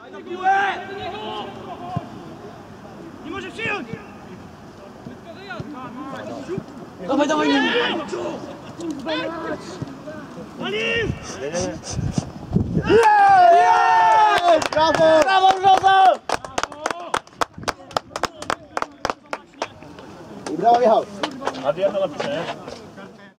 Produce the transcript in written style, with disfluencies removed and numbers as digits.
Nie może przyjąć! Dawaj, dawaj, nie! Brawo! Brawo, Brzozo! I brawo, Michał! A ty jak to napiszę, nie?